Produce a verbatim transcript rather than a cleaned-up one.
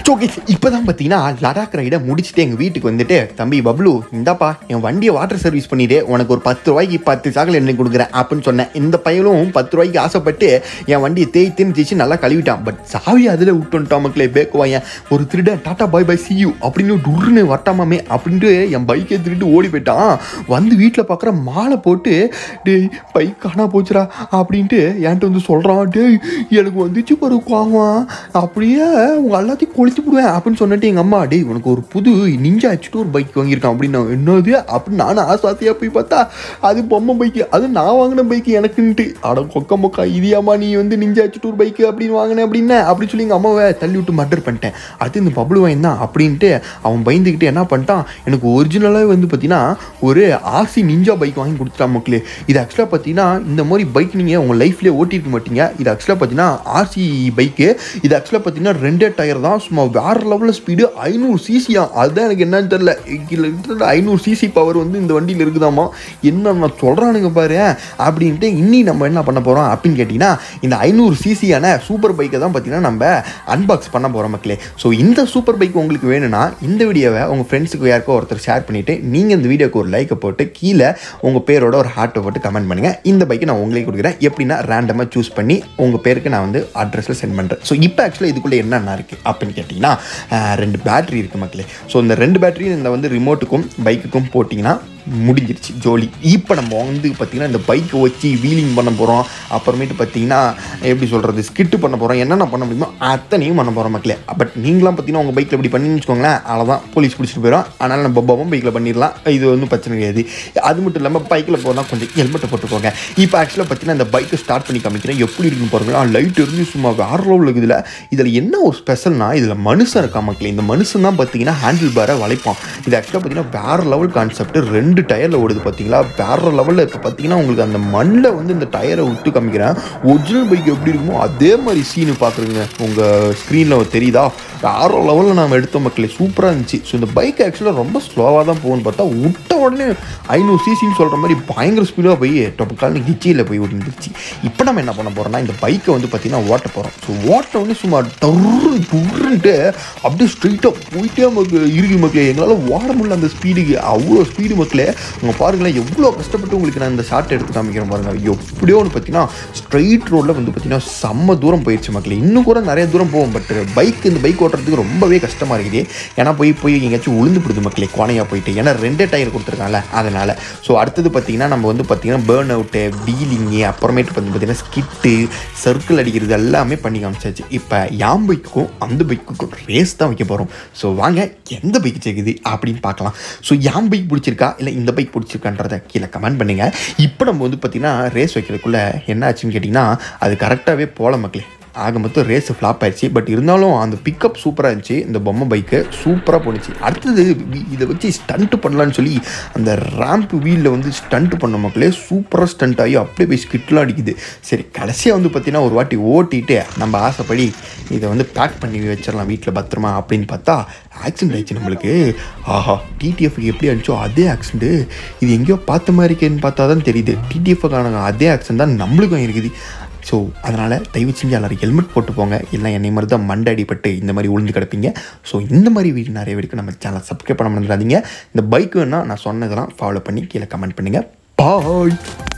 Okay, இப்போ தான் பார்த்தீங்கன்னா லடாக் ரைடை முடிச்சுட்டு எங்கள் வீட்டுக்கு வந்துட்டு, தம்பி பப்ளு இந்தாப்பா என் வண்டியை வாட்டர் சர்வீஸ் பண்ணிவிட்டு உனக்கு ஒரு பத்து ரூபாய்க்கு பத்து சாக்கல் எண்ணெய் கொடுக்குறேன் அப்படின்னு சொன்னேன். இந்த பையனும் பத்து ரூபாய்க்கு ஆசைப்பட்டு என் வண்டியை தேய் தேய்ச்சி நல்லா கழுவிட்டான். பட் சாவி அதில் விட்டுன்ட்டான் மக்களே. பேக்குவாயன் ஒரு திருட tata bye bye see you அப்படின்னு டுர்னு வட்டாமே அப்படின்ட்டு என் பைக்கை திருட்டு ஓடி போயிட்டான். வந்து வீட்டில் பார்க்குற மாலை போட்டு, டேய் பைக் காணா போச்சுரா அப்படின்ட்டு என்கிட்ட வந்து சொல்கிறான். டேய் எனக்கு வந்துச்சு பாரு கோவம், அப்படியே உங்க எல்லாத்தையும் கொளுத்து விடுவேன் அப்படின்னு சொன்னிட்டு எங்கள் அம்மா, டேய் உனக்கு ஒரு புது நிஞ்சா வச்சுட்டு ஒரு பைக் வாங்கியிருக்கான் அப்படின்னா என்னது அப்படின்னு நானும் ஆசாசியாக போய் பார்த்தா அது பொம்மை பைக்கு, அது நான் வாங்கின பைக்கு எனக்குன்ட்டு. அட கொக்க மொக்கா இதியாமா நீ வந்து நிஞ்சா வச்சுட்டு ஒரு பைக்கு அப்படின்னு வாங்கினேன் அப்படின்னா அப்படின்னு சொல்லி எங்கள் அம்மாவை தள்ளி விட்டு மர்டர் பண்ணிட்டேன். அடுத்து இந்த பப்ளு வாங்கி தான் அப்படின்ட்டு அவன் பயந்துக்கிட்டு என்ன பண்ணிட்டான், எனக்கு ஒரிஜினலாகவே வந்து பார்த்தீங்கன்னா ஒரு ஆர்சி நிஞ்சா பைக் வாங்கி கொடுத்துட்டான் மக்களே. இது ஆக்சுவலாக பார்த்தீங்கன்னா இந்த மாதிரி பைக் நீங்கள் உங்கள் லைஃப்லேயே ஓட்டிருக்க மாட்டீங்க. இது ஆக்சுவலாக பார்த்தீங்கன்னா ஆர்சி பைக்கு. இது ஆக்சுவலாக பார்த்தீங்கன்னா ரெண்டே டயர் தான், சும்மா வேறு லெவலில் ஸ்பீடு, ஐநூறு சிசியா. அதுதான் எனக்கு என்னன்னு தெரில, கிட்டத்தட்ட ஐநூறு சிசி பவர் வந்து இந்த வண்டியில் இருக்குதாமா. என்ன நான் சொல்கிறானுங்க பாரு அப்படின்ட்டு. இன்னி நம்ம என்ன பண்ண போகிறோம் அப்படின்னு கேட்டிங்கன்னா, இந்த ஐநூறு சிசியான சூப்பர் பைக்கை தான் பார்த்தீங்கன்னா நம்ம அன்பாக்ஸ் பண்ண போகிறோம் மக்களே. ஸோ இந்த சூப்பர் பைக் உங்களுக்கு வேணும்னா இந்த வீடியோவை உங்கள் ஃப்ரெண்ட்ஸுக்கு யாருக்கோ ஒருத்தர் ஷேர் பண்ணிவிட்டு நீங்கள் இந்த வீடியோக்கு ஒரு லைக்கை போட்டு கீழே உங்கள் பேரோட ஒரு ஹார்ட்டை போட்டு கமெண்ட் பண்ணுங்கள். இந்த பைக்கை நான் உங்களுக்கு கொடுக்குறேன். எப்படின்னா ரேண்டமாக சூஸ் பண்ணி உங்கள் பேருக்கு நான் வந்து அட்ரஸில் சென்ட் பண்ணுறேன். ஸோ இப்போ ஆக்சுவலாக இதுக்குள்ளே என்னென்ன இருக்குது அப்படின்னு கேட்டிங்கன்னா, ரெண்டு பேட்டரி இருக்குது மக்களே. ஸோ இந்த ரெண்டு பேட்டரியும் இந்த வந்து ரிமோட்டுக்கும் பைக்குக்கும் போட்டிங்கன்னா முடிஞ்சிருச்சு ஜோலி. இப்போ நம்ம வந்து பார்த்திங்கன்னா இந்த பைக்கை வச்சு வீலிங் பண்ண போகிறோம். அப்புறமேட்டு பார்த்திங்கன்னா எப்படி சொல்கிறது, ஸ்கிட்டு பண்ண போகிறோம். என்னென்ன பண்ண முடியுமோ அத்தனையும் பண்ண போகிறோம் மக்களே. பட் நீங்களாம் பார்த்திங்கன்னா உங்கள் பைக்கில் இப்படி பண்ணி வச்சுக்கோங்களேன், அவ்வளோதான் போலீஸ் பிடிச்சிட்டு போயிடும். அதனால் நம்ம பப்பாவும் பைக்கில் பண்ணிடலாம், இது ஒன்றும் பிரச்சனை கிடையாது. அது மட்டும் இல்லாமல் பைக்கில் போனால் கொஞ்சம் ஹெல்மெட்டை போட்டுக்கோங்க. இப்போ ஆக்சுவலாக பார்த்திங்கன்னா இந்த பைக்கை ஸ்டார்ட் பண்ணி காமிக்கிறேன் எப்படி இருக்குன்னு பாருங்களா. லைட் இருந்து சும்மா வேறு லெவலில் இருக்குது. இதில் என்ன ஒரு ஸ்பெஷல்னால் இதில் மனுஷன் இருக்கா மக்களே. இந்த மனுஷன் தான் பார்த்திங்கன்னா ஹேண்டில் பாரை வளைப்பான். இது ஆக்சுவலாக பார்த்திங்கன்னா வேறு லெவல் கான்செப்ட். ரெண்டு டயரில் ஓடுது பார்த்தீங்களா, வேற லெவலில். இப்போ பார்த்தீங்கன்னா உங்களுக்கு அந்த மண்ணில் வந்து இந்த டயரை விட்டு காமிக்கிறேன். ஒரிஜினல் பைக் எப்படி இருக்குமோ அதே மாதிரி சீனு பார்க்குறீங்க உங்கள் ஸ்க்ரீனில் தெரியுதா. வேற லெவலில் நாம் எடுத்த மக்களே, சூப்பராக இருந்துச்சு. ஸோ இந்த பைக் ஆக்சுவலாக ரொம்ப ஸ்லோவாக தான் போகும்னு பார்த்தா விட்ட உடனே ஐநூறு சிசின்னு சொல்கிற மாதிரி பயங்கர ஸ்பீடாக போய் டொப்புக்கால்னு கிச்சியில் போய் விட்டுருந்துச்சு. இப்போ நம்ம என்ன பண்ண போகிறோம்னா இந்த பைக்கை வந்து பார்த்தீங்கன்னா ஓட்ட போகிறோம். ஸோ ஓட்ட வந்து சும்மா டர்ரு டர்ருன்ட்டு அப்படியே ஸ்ட்ரெயிட்டாக போயிட்டே மக்கள் இருக்கு மக்களே. எங்களால் ஓட முடியல அந்த ஸ்பீடுக்கு, அவ்வளோ ஸ்பீடு மக்களே. உங்கள் பாருங்களேன் எவ்வளோ கஷ்டப்பட்டு உங்களுக்கு நான் இந்த ஷார்ட் எடுத்து காமிக்கிறேன் பாருங்கள். எப்படியோ ஒன்று பார்த்தீங்கன்னா ஸ்ட்ரெயிட் ரோடில் வந்து பார்த்தீங்கன்னா செம்ம தூரம் போயிடுச்சு மக்களே. இன்னும் கூட நிறைய தூரம் போகும். பட் பைக் இந்த பைக் ஓட்டுறதுக்கு ரொம்பவே கஷ்டமாக இருக்குது. ஏன்னா போய் போய் எங்கேயாச்சும் உளுந்து போடுது மக்களே, கோணையாக போயிட்டு. ஏன்னா ரெண்டே டயர் கொடுத்துருக்காங்கல்ல அதனால். ஸோ அடுத்தது பார்த்தீங்கன்னா நம்ம வந்து பார்த்தீங்கன்னா பேர்ன் அவுட்டு, டீலிங்கு, அப்புறமேட்டு வந்து பார்த்தீங்கன்னா ஸ்கிட்டு, சர்க்கிள் அடிக்கிறது எல்லாமே பண்ணி காமிச்சாச்சு. இப்போ யாம் பைக்குக்கும் அந்த பைக்குக்கும் ரேஸ் தான் வைக்க போகிறோம். ஸோ வாங்க எந்த பைக் சேர்க்குது அப்படின்னு பார்க்கலாம். ஸோ யாம் பைக் பிடிச்சிருக்கா இல்லை இந்த பைக் பிடிச்சிருக்கான்றதை கீழே கமெண்ட் பண்ணுங்கள். இப்போ நம்ம வந்து பார்த்திங்கன்னா ரேஸ் வைக்கிறதுக்குள்ளே என்ன ஆச்சுன்னு கேட்டிங்கன்னா அது கரெக்டாகவே போல மக்களே. ஆக மொத்தம் ரேஸ் ஃப்ளாப் ஆயிடுச்சு. பட் இருந்தாலும் அந்த பிக்கப் சூப்பராக இருந்துச்சு. இந்த பொம்மை பைக்கு சூப்பராக போணுச்சு. அடுத்தது இதை வச்சு ஸ்டண்ட்டு பண்ணலான்னு சொல்லி அந்த ரேம்ப் வீலில் வந்து ஸ்டண்ட் பண்ண மக்களே, சூப்பராக ஸ்டண்ட் ஆகி அப்படியே போய் ஸ்கிட்லாம் அடிக்குது. சரி கடைசியாக வந்து பார்த்திங்கன்னா ஒரு வாட்டி ஓட்டிட்டு நம்ம ஆசைப்படி இதை வந்து பேக் பண்ணி வச்சிடலாம் வீட்டில் பத்திரமா அப்படின்னு பார்த்தா ஆக்சிடென்ட் ஆயிடுச்சு நம்மளுக்கு. ஆஹா, டிடிஎஃப்க்கு எப்படி அடிச்சோ அதே ஆக்சிடென்ட்டு இது எங்கேயோ பார்த்த மாதிரி இருக்கேன்னு பார்த்தா தான் தெரியுது. டிடிஎஃப்க்கான அதே ஆக்சிடென்ட் தான் நம்மளுக்கும் இருக்குது. ஸோ அதனால் தயவு செஞ்சு எல்லோரும் ஹெல்மெட் போட்டு போங்க. இல்லை என்னை மாதிரி தான் மண்டை அடிப்பட்டு இந்த மாதிரி உளுந்து கிடப்பீங்க. ஸோ இந்த மாதிரி வீடியோ நிறைய பேருக்கு நம்ம சேனல் சப்ஸ்கிரைப் பண்ண மறந்துடாதீங்க. இந்த பைக் வேணால் நான் சொன்னதெல்லாம் ஃபாலோ பண்ணி கீழே கமெண்ட் பண்ணுங்கள். பாய்.